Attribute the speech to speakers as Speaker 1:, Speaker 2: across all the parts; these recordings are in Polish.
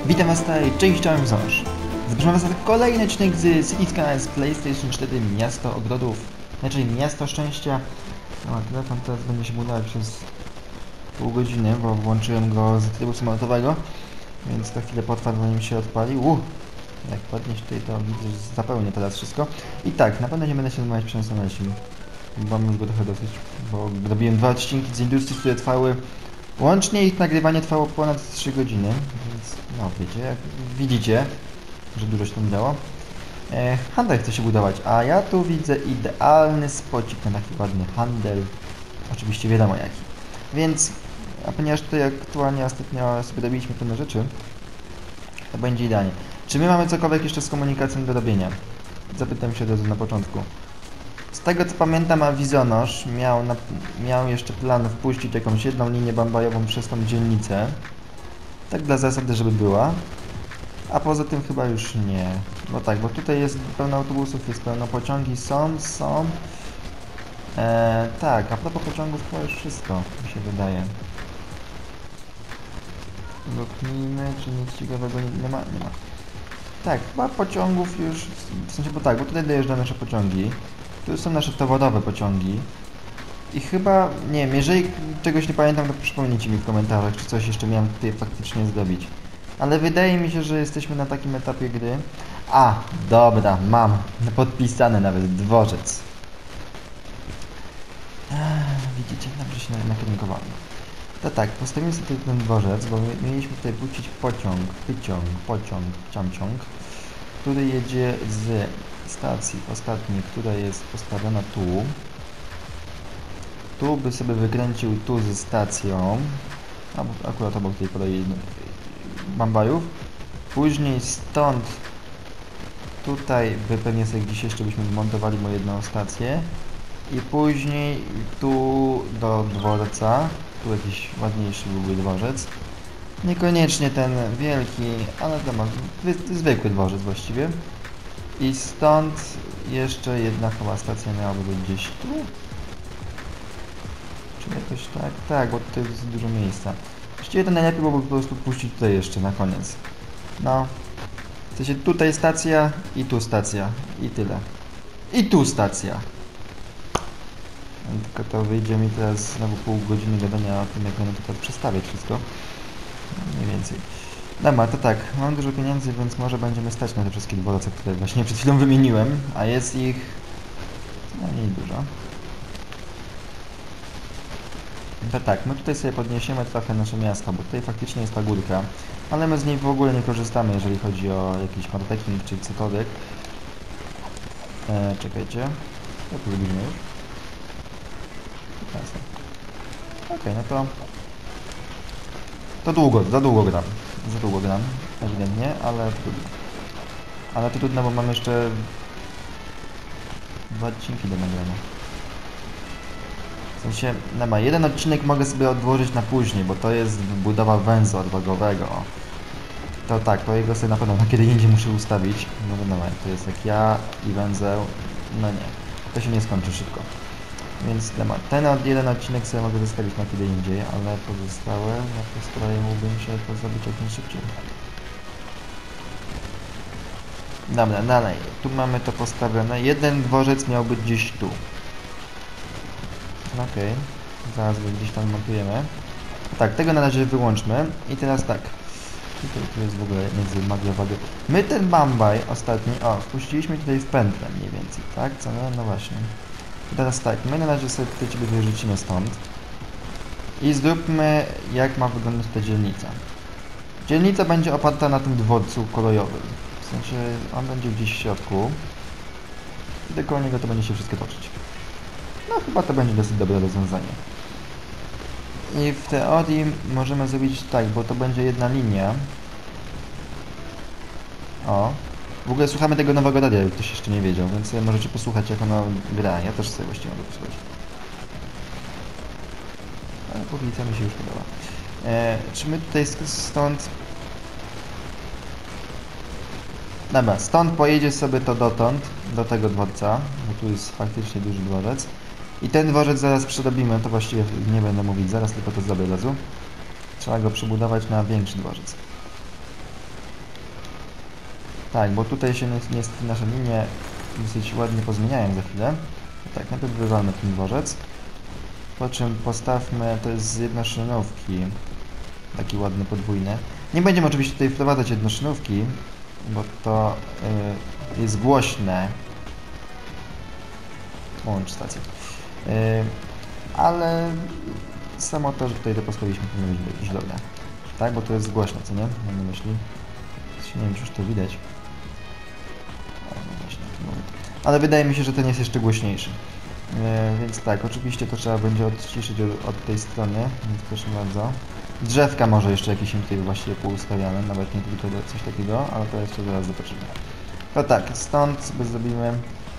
Speaker 1: Witam was tutaj, cześć, czołem Ząż. Zapraszam was na kolejny odcinek z City Skylines PlayStation 4 Miasto Ogrodów, znaczy Miasto Szczęścia. No, telefon teraz będzie się budował przez pół godziny, bo włączyłem go z trybu samolotowego, więc to chwilę potrwa, zanim się odpalił. Jak podnieść tutaj, to widzę, że zapełnię teraz wszystko. I tak, na pewno nie będę się zajmować przemysłem leśnym, bo mam już go trochę dosyć, bo robiłem 2 odcinki z Industrii, które trwały. Łącznie ich nagrywanie trwało ponad 3 godziny, więc no wiecie, jak widzicie, że dużo się tam działo. Handel chce się budować, a ja tu widzę idealny spocik na taki ładny handel. Oczywiście wiadomo jaki. Więc, a ponieważ tutaj aktualnie ostatnio sobie robiliśmy pewne rzeczy, to będzie idealnie. Czy my mamy cokolwiek jeszcze z komunikacją do robienia? Zapytam się od razu na początku. Z tego co pamiętam, Awizonosz miał jeszcze plan wpuścić jakąś jedną linię bambajową przez tą dzielnicę. Tak dla zasady, żeby była. A poza tym chyba już nie. No tak, bo tutaj jest pełno autobusów, jest pełno pociągi, są. Tak, a propos pociągów to już wszystko, mi się wydaje. Luknijmy, czy nic ciekawego nie ma? Nie ma. Tak, chyba pociągów już, w sensie, bo tak, bo tutaj dojeżdżają nasze pociągi. Tu są nasze towarowe pociągi. I chyba, nie wiem, jeżeli czegoś nie pamiętam, to przypomnijcie mi w komentarzach, czy coś jeszcze miałem tutaj faktycznie zrobić. Ale wydaje mi się, że jesteśmy na takim etapie gry. A, dobra, mam podpisany nawet dworzec. Widzicie, dobrze się nakierunkowałem. To tak, postawimy sobie tutaj ten dworzec, bo mieliśmy tutaj puścić pociąg, ciamciąg, który jedzie z stacji ostatniej, która jest postawiona tu. Tu by sobie wykręcił tu ze stacją, akurat obok tej kolei bambajów. Później stąd tutaj by pewnie sobie gdzieś jeszcze byśmy wmontowali mu jedną stację. I później tu do dworca, tu jakiś ładniejszy byłby dworzec. Niekoniecznie ten wielki, ale to ma zwykły dworzec właściwie. I stąd jeszcze jedna chyba stacja miałaby być gdzieś tu. Czy jakoś tak? Tak, bo tutaj jest dużo miejsca. Właściwie to najlepiej byłoby po prostu puścić tutaj jeszcze na koniec. No. W sensie tutaj stacja i tu stacja. I tyle. I tu stacja. Tylko to wyjdzie mi teraz znowu pół godziny gadania o tym, jak będę tutaj przestawiać wszystko. Mniej więcej. Dobra, to tak, mam dużo pieniędzy, więc może będziemy stać na te wszystkie dworce, które właśnie przed chwilą wymieniłem, a jest ich no mniej dużo. To tak, my tutaj sobie podniesiemy trochę nasze miasto, bo tutaj faktycznie jest ta górka, ale my z niej w ogóle nie korzystamy, jeżeli chodzi o jakiś marketing czy cokolwiek. Czekajcie, to tu zrobimy już. Okej, no to długo, za długo gram, ewidentnie, ale trudno. Ale to trudno, bo mam jeszcze 2 odcinki do nagrania. W sensie, no jeden odcinek mogę sobie odłożyć na później, bo to jest budowa węzła drogowego. To tak, to jego sobie na pewno na kiedy indziej muszę ustawić. No wiadomo, to jest jak ja i węzeł, no nie, to się nie skończy szybko. Więc ten jeden odcinek sobie mogę zostawić na kiedy indziej, ale pozostałe, no postarałbym się to zrobić jak najszybciej. Dobra, dalej. Tu mamy to postawione. Jeden dworzec miał być gdzieś tu. Okej. Zaraz go gdzieś tam montujemy. Tak, tego na razie wyłączmy. I teraz tak. Tu jest w ogóle między maglowady. My ten bambaj ostatni, wpuściliśmy tutaj w pętlę mniej więcej, tak? Co? No właśnie. Teraz tak, my na razie sobie tutaj ciebie wyrzucimy stąd. I zróbmy, jak ma wyglądać ta dzielnica. Dzielnica będzie oparta na tym dworcu kolejowym. W sensie, on będzie gdzieś w środku. I dookoła niego to będzie się wszystko toczyć. No chyba to będzie dosyć dobre rozwiązanie. I w teorii możemy zrobić tak, bo to będzie jedna linia. O. W ogóle słuchamy tego nowego radia, jak ktoś jeszcze nie wiedział, więc możecie posłuchać, jak ono gra. Ja też sobie właściwie mogę posłuchać. Ale póki co mi się już podoba. Czy my tutaj stąd... Dobra, stąd pojedzie sobie to dotąd, do tego dworca, bo tu jest faktycznie duży dworzec. I ten dworzec zaraz przerobimy, to właściwie nie będę mówić zaraz, tylko to zrobię od razu. Trzeba go przebudować na większy dworzec. Tak, bo tutaj się niestety nasze linie dosyć ładnie pozmieniają za chwilę. Tak, najpierw wywalmy ten dworzec. Po czym postawmy, to jest z jednoszynówki. Taki ładny, podwójny. Nie będziemy oczywiście tutaj wprowadzać jednoszynówki, bo to jest głośne. Łącz stację. Ale samo to, że tutaj to postawiliśmy, powinno być już dobre. Tak, bo to jest głośne, co nie? Mam na myśli. Nie wiem, czy już to widać. O, no właśnie, no. Ale wydaje mi się, że ten jest jeszcze głośniejszy. Więc tak, oczywiście to trzeba będzie odciszyć od tej strony, więc proszę bardzo. Drzewka może jeszcze jakieś im tutaj właściwie poustawiamy, nawet nie tylko coś takiego, ale to jeszcze zaraz zobaczymy. To tak, stąd sobie zrobimy...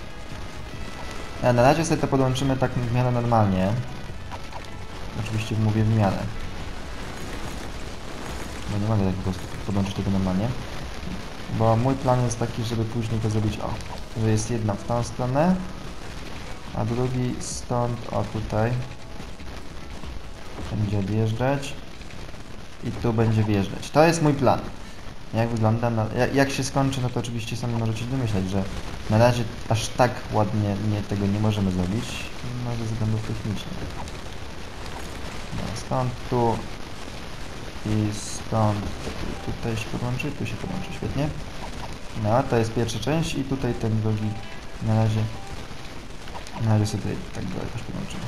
Speaker 1: Na razie sobie to podłączymy tak w miarę normalnie. Oczywiście mówię w miarę. Bo nie mogę tak po prostu podłączyć tego normalnie. Bo mój plan jest taki, żeby później to zrobić że jest jedna w tą stronę, a drugi stąd, tutaj będzie odjeżdżać i tu będzie wjeżdżać. To jest mój plan. Jak wygląda, jak się skończy, no to oczywiście sami możecie domyśleć, że na razie aż tak ładnie tego nie możemy zrobić, no ze względów technicznych. No, stąd tu i stąd tutaj się podłączy, tu się podłączy, świetnie. No, to jest pierwsza część i tutaj ten drugi na razie sobie tutaj tak jakoś podłączymy.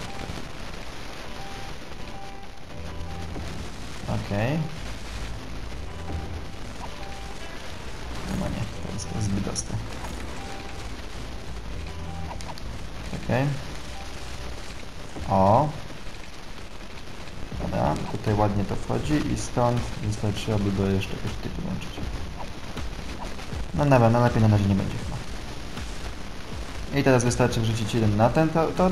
Speaker 1: Okej. No nie, to jest zbyt ostre. Okej. O. Dobra, tutaj ładnie to wchodzi i stąd wystarczyłoby go jeszcze jakoś tutaj podłączyć. No dobra, no lepiej na razie nie będzie chyba. I teraz wystarczy wrzucić jeden na ten tor.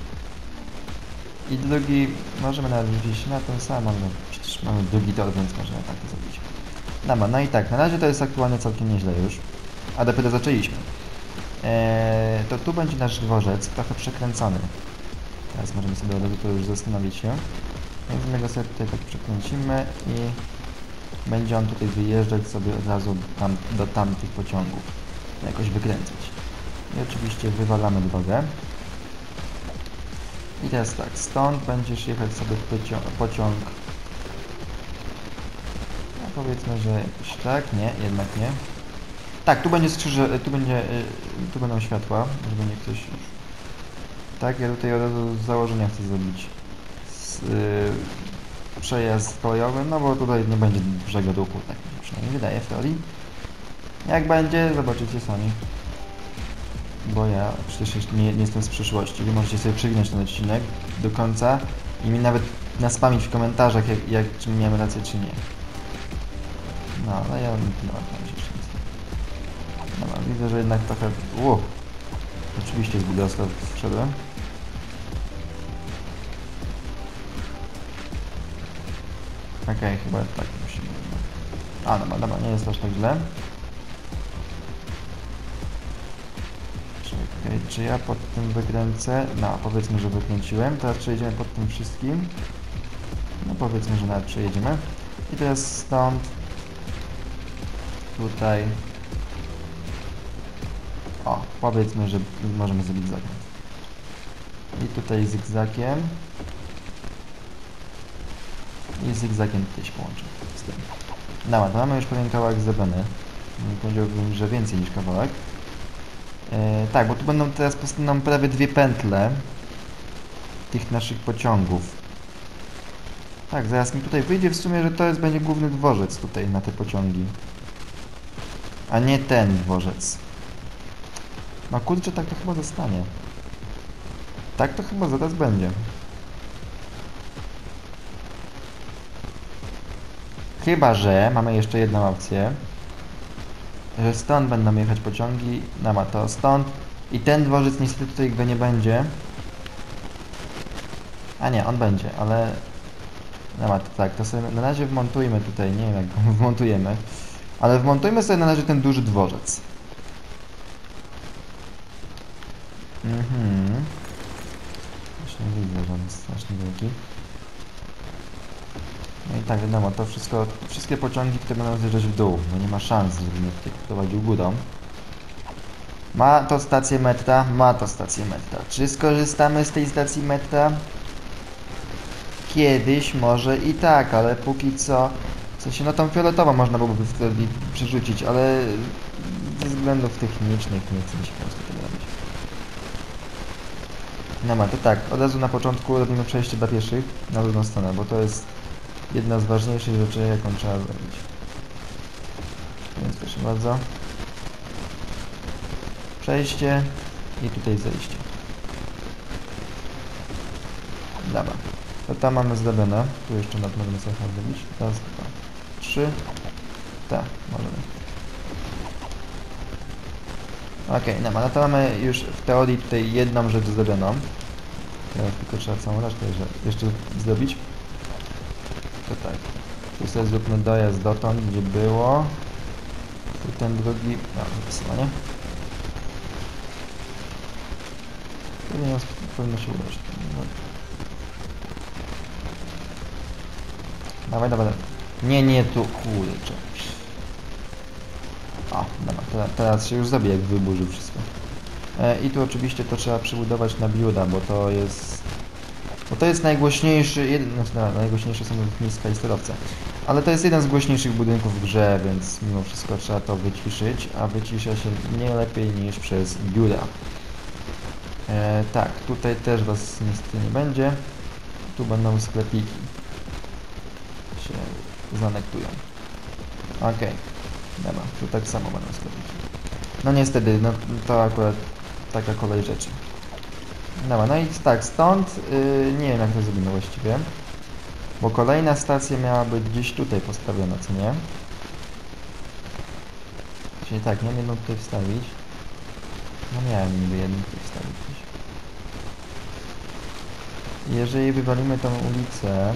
Speaker 1: I drugi możemy nawet wrzucić na ten sam, ale przecież mamy drugi tor, więc możemy tak to zrobić. Dobra, no i tak, na razie to jest aktualnie całkiem nieźle już. A dopiero zaczęliśmy. To tu będzie nasz dworzec, trochę przekręcony. Teraz możemy sobie od razu to już zastanowić się. Więc my go sobie tutaj tak przekręcimy i będzie on tutaj wyjeżdżać sobie od razu do tamtych pociągów. Jakoś wykręcać. I oczywiście wywalamy drogę. I teraz tak, stąd będziesz jechać sobie pociąg. No powiedzmy, że jakoś tak, nie, jednak nie. Tak, tu będzie tu będą światła, żeby nie ktoś już... Tak, ja tutaj od razu z założenia chcę zrobić przejazd kolejowy, no bo tutaj nie będzie dużego ruchu, tak mi się przynajmniej wydaje w teorii. Jak będzie, zobaczycie sami. Bo ja przecież jeszcze nie jestem z przyszłości. Wy możecie sobie przygnąć ten odcinek do końca i mi nawet naspamić w komentarzach, czy miałem rację, czy nie. No, ale ja nie mam jeszcze nic. Dobra, widzę, że jednak trochę... Oczywiście zbyt ostro wszedłem. Okej, chyba tak musimy... dobra, nie jest aż tak źle. Czekaj, czy ja pod tym wykręcę? No, powiedzmy, że wykręciłem. Teraz przejedziemy pod tym wszystkim. No, powiedzmy, że nawet przejedziemy. I teraz stąd... Tutaj... powiedzmy, że możemy zrobić zakręt. I tutaj zygzakiem. I zygzakiem tutaj się połączy z tym. Dobra, to mamy już pewien kawałek zrobiony. Powiedziałbym, że więcej niż kawałek. Tak, bo tu będą teraz powstaną prawie dwie pętle tych naszych pociągów. Tak, zaraz mi tutaj wyjdzie w sumie, że to będzie główny dworzec tutaj na te pociągi. A nie ten dworzec. No kurczę, tak to chyba zostanie. Tak to chyba zaraz będzie. Chyba że mamy jeszcze jedną opcję. Że stąd będą jechać pociągi. No to stąd. I ten dworzec niestety tutaj go nie będzie. A nie, on będzie, ale... No tak, to sobie na razie wmontujmy tutaj, nie wiem jak go wmontujemy. Ale wmontujmy sobie na razie ten duży dworzec. Właśnie widzę, że on jest strasznie wielki. No i tak, wiadomo, to wszystko, wszystkie pociągi, które będą zjeżdżać w dół, bo nie ma szans, żeby mnie tutaj prowadził górą. Ma to stację metra? Ma to stację metra. Czy skorzystamy z tej stacji metra? Kiedyś może i tak, ale póki co... W sensie, no tą fioletową można byłoby wtedy przerzucić, ale ze względów technicznych nie chce mi się po prostu tego robić. No to tak, od razu na początku robimy przejście dla pieszych na drugą stronę, bo to jest jedna z ważniejszych rzeczy, jaką trzeba zrobić. Więc proszę bardzo. Przejście i tutaj zejście. Dobra. To tam mamy zrobione. Tu jeszcze możemy sobie zrobić. Raz, dwa, trzy. Tak, możemy. Okej, no to mamy już w teorii tutaj jedną rzecz zrobioną. Teraz tylko trzeba całą resztę jeszcze zrobić. To tak. Tu sobie zróbmy dojazd dotąd, gdzie było. Tu ten drugi... No, wypisywanie. Powinno się udać. Dawaj. Nie tu, kurczę. O, dobra, teraz się już zabije, jak wyburzy wszystko. I tu oczywiście to trzeba przybudować na biuda, bo to jest najgłośniejszy, najgłośniejsze są lotniska i sterowce. Ale to jest jeden z głośniejszych budynków w grze, więc mimo wszystko trzeba to wyciszyć, a wycisza się nie lepiej niż przez biuda. Tak, tutaj też was niestety nie będzie. Tu będą sklepiki. Się zanektują. Okej. Dobra, tu tak samo będą sklepiki. No niestety, no to akurat taka kolej rzeczy. Dobra, no i tak, stąd nie wiem jak to zrobimy właściwie. Bo kolejna stacja miała być gdzieś tutaj postawiona, co nie? Czyli tak, miałem jedną tutaj wstawić. No miałem niby jedną tutaj wstawić gdzieś. Jeżeli wywalimy tą ulicę,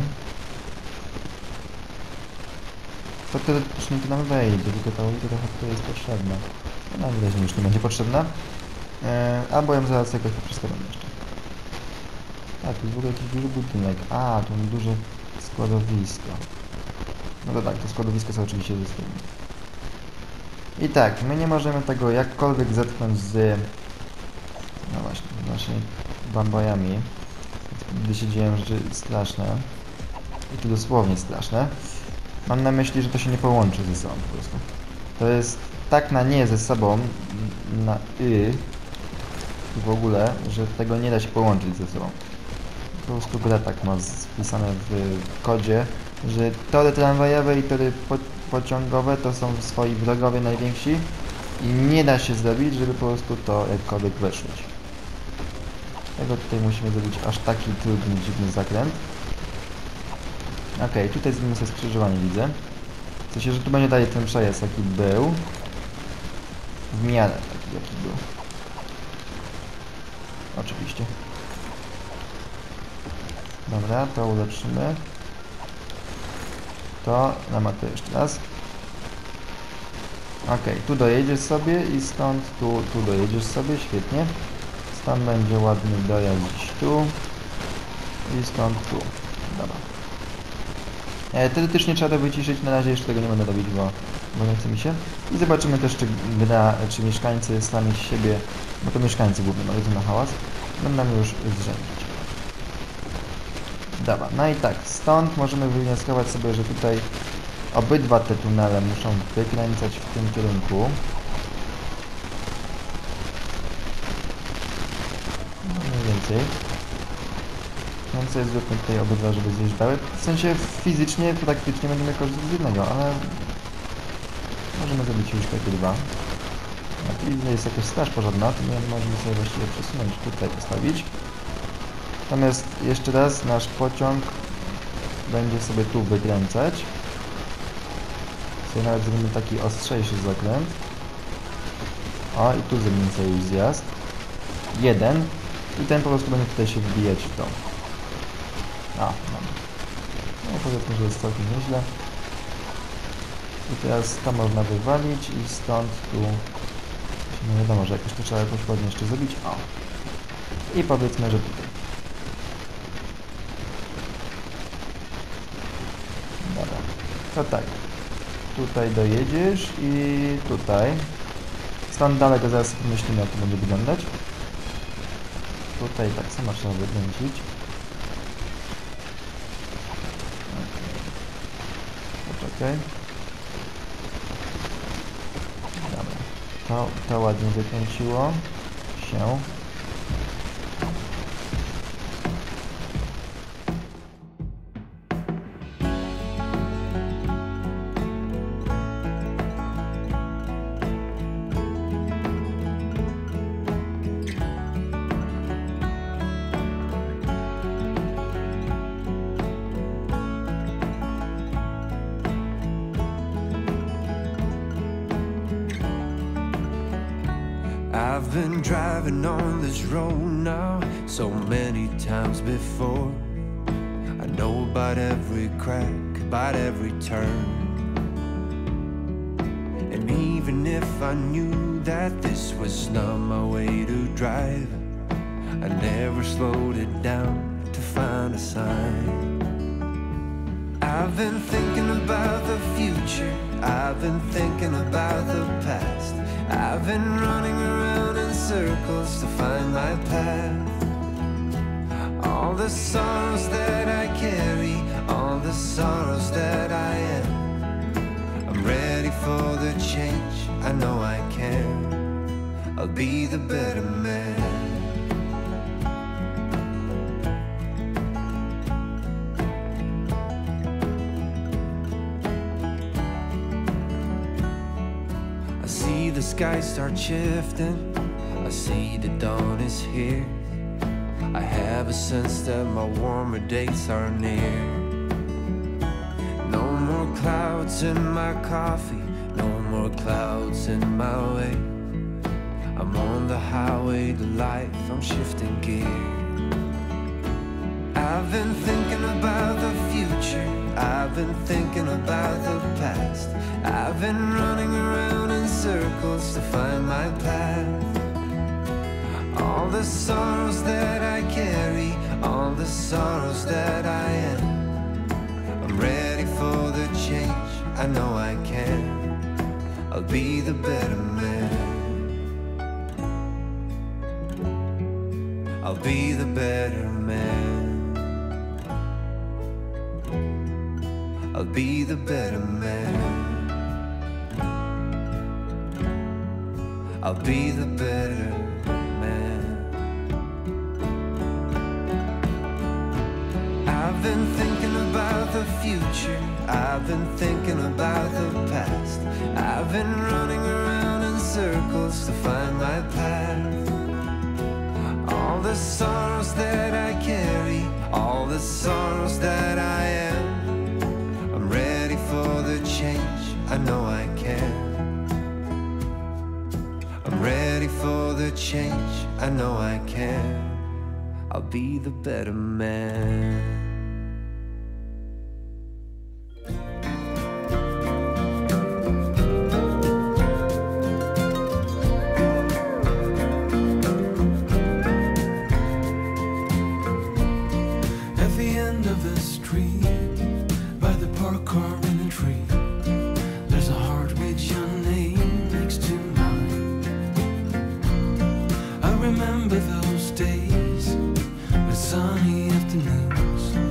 Speaker 1: to teoretycznie to nam wejdzie, tylko ta ulica trochę tutaj jest potrzebna. No najwyraźniej już nie będzie potrzebna. Albo ją zaraz jakoś poprzestawiam jeszcze. Tak, tu jest w ogóle jakiś duży budynek. A, tu duże składowisko. No to tak, to składowisko sobie oczywiście zostawimy. I tak, my nie możemy tego jakkolwiek zetknąć z... No właśnie, naszymi bambojami. Gdy się dzieją rzeczy straszne. I to dosłownie straszne. Mam na myśli, że to się nie połączy ze sobą po prostu. To jest tak na nie ze sobą, na w ogóle, że tego nie da się połączyć ze sobą. Po prostu gra tak ma spisane w kodzie, że tory tramwajowe i tory pociągowe to są swoi wrogowie najwięksi i nie da się zrobić, żeby po prostu to jakkolwiek weszło. Tego tutaj musimy zrobić aż taki trudny, dziwny zakręt. Okej, tutaj zrobimy sobie skrzyżowanie, widzę. W sensie, że tu będzie dalej ten przejazd, jaki był. W miarę taki, jaki był. Oczywiście. Dobra, to ulepszymy. To na matę jeszcze raz. Okej, tu dojedziesz sobie i stąd tu dojedziesz sobie, świetnie. Stąd będzie ładny dojazd gdzieś tu. I stąd tu. Dobra. Teoretycznie trzeba to wyciszyć, na razie jeszcze tego nie będę robić, bo nie chce mi się. I zobaczymy też, czy mieszkańcy sami z siebie, bo to mieszkańcy głównie mają na hałas, będą już zrzędzić. Dobra, no i tak, stąd możemy wywnioskować sobie, że tutaj obydwa te tunele muszą wykręcać w tym kierunku. No mniej więcej. Więc sobie zróbmy tutaj obydwa, żeby zjeżdżały. W sensie fizycznie, praktycznie będziemy korzystać z jednego, ale możemy zrobić już takie dwa. A tu jest jakaś straż pożarna, to nie możemy sobie właściwie przesunąć, tutaj postawić. Natomiast jeszcze raz nasz pociąg będzie sobie tu wykręcać. Sobie nawet zrobimy taki ostrzejszy zakręt. O, i tu zrobimy sobie już zjazd. Jeden. I ten po prostu będzie tutaj się wbijać w to. No powiedzmy, że jest całkiem nieźle. I teraz to można wywalić i stąd tu... No wiadomo, że jakoś to trzeba jakoś ładnie jeszcze zrobić. O. I powiedzmy, że tutaj. To tak. Tutaj dojedziesz i tutaj. Stąd daleko zaraz sobie pomyślimy, jak to będzie wyglądać. Tutaj tak samo trzeba wykręcić. Poczekaj. Dobra. To ładnie wykręciło się.
Speaker 2: I've been driving on this road now so many times before. I know about every crack, about every turn. And even if I knew that this was not my way to drive, I never slowed it down to find a sign. I've been thinking about the future, I've been thinking about the past. I've been running around in circles to find my path. All the sorrows that I carry, all the sorrows that I am, I'm ready for the change, I know I can. I'll be the better man. I see the sky start shifting, I see the dawn is here. I have a sense that my warmer days are near. No more clouds in my coffee, no more clouds in my way. I'm on the highway to life, I'm shifting gear. I've been thinking about the future, I've been thinking about the past. I've been running around in circles to find my path. All the sorrows that I carry, all the sorrows that I am, I'm ready for the change, I know I can. I'll be the better man. I'll be the better man. I'll be the better man. I'll be the better man. I've been thinking about the future, I've been thinking about the past. I've been running around in circles to find my path. All the sorrows that I carry, all the sorrows that I am, I'm ready for the change, I know I can. I'm ready for the change, I know I can. I'll be the better man.
Speaker 3: At the end of the street, by the parked car in a tree, there's a heart with your name next to mine. I remember those days with sunny afternoons